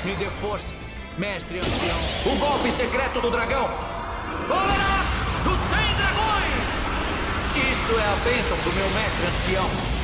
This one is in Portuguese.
Me dê força, mestre ancião. O golpe secreto do dragão! Cólera dos 100 dragões! Isso é a bênção do meu mestre ancião!